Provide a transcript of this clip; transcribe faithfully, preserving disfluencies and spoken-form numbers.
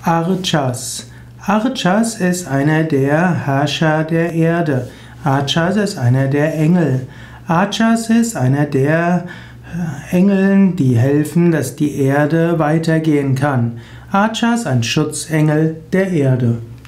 Archas. Archas ist einer der Herrscher der Erde. Archas ist einer der Engel. Archas ist einer der Engel, die helfen, dass die Erde weitergehen kann. Archas, ein Schutzengel der Erde.